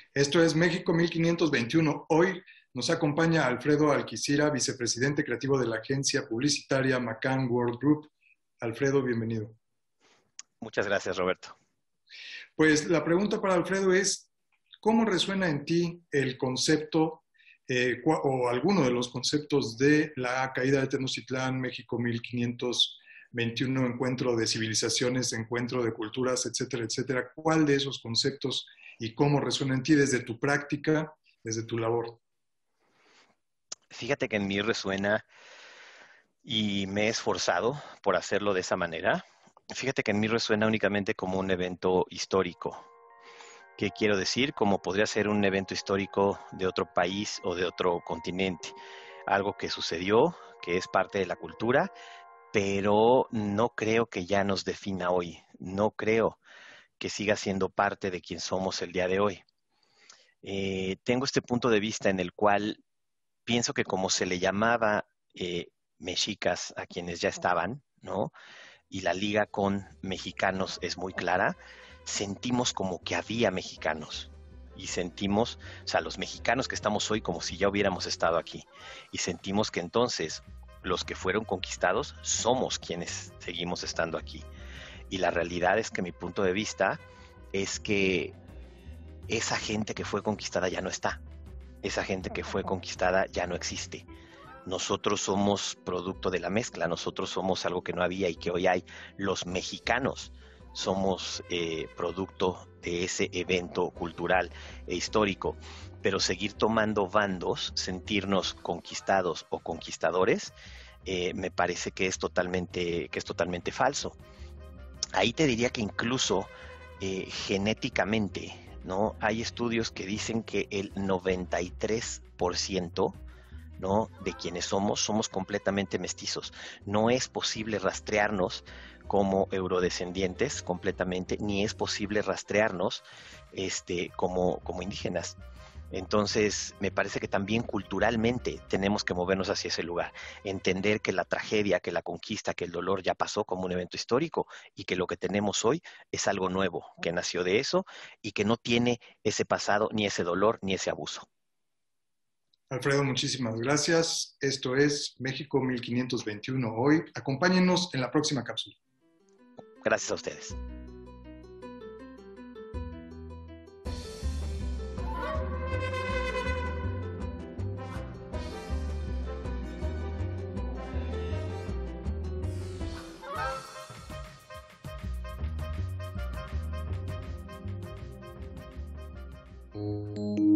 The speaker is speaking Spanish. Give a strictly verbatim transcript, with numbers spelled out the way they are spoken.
Esto es México mil quinientos veintiuno. Hoy nos acompaña Alfredo Alquicira, vicepresidente creativo de la agencia publicitaria McCann World Group. Alfredo, bienvenido. Muchas gracias, Roberto. Pues la pregunta para Alfredo es, ¿cómo resuena en ti el concepto eh, o alguno de los conceptos de la caída de Tenochtitlán, México mil quinientos veintiuno, encuentro de civilizaciones, encuentro de culturas, etcétera, etcétera? ¿Cuál de esos conceptos y cómo resuena en ti desde tu práctica, desde tu labor? Fíjate que en mí resuena y me he esforzado por hacerlo de esa manera. Fíjate que en mí resuena únicamente como un evento histórico. ¿Qué quiero decir? Como podría ser un evento histórico de otro país o de otro continente. Algo que sucedió, que es parte de la cultura, pero no creo que ya nos defina hoy. No creo que siga siendo parte de quien somos el día de hoy. Eh, tengo este punto de vista en el cual pienso que como se le llamaba eh, mexicas a quienes ya estaban, ¿no? Y la liga con mexicanos es muy clara, sentimos como que había mexicanos. Y sentimos, o sea, los mexicanos que estamos hoy como si ya hubiéramos estado aquí. Y sentimos que entonces los que fueron conquistados somos quienes seguimos estando aquí. Y la realidad es que mi punto de vista es que esa gente que fue conquistada ya no está. Esa gente que fue conquistada ya no existe. Nosotros somos producto de la mezcla, nosotros somos algo que no había y que hoy hay. Los mexicanos somos eh, producto de ese evento cultural e histórico, pero seguir tomando bandos, sentirnos conquistados o conquistadores, eh, me parece que es totalmente, que es totalmente falso. Ahí te diría que incluso eh, genéticamente, ¿no? Hay estudios que dicen que el noventa y tres por ciento, ¿no?, de quienes somos, somos completamente mestizos. No es posible rastrearnos como eurodescendientes completamente, ni es posible rastrearnos este, como, como indígenas. Entonces, me parece que también culturalmente tenemos que movernos hacia ese lugar, entender que la tragedia, que la conquista, que el dolor ya pasó como un evento histórico y que lo que tenemos hoy es algo nuevo, que nació de eso y que no tiene ese pasado, ni ese dolor, ni ese abuso. Alfredo, muchísimas gracias. Esto es México mil quinientos veintiuno hoy. Acompáñenos en la próxima cápsula. Gracias a ustedes. Thank you.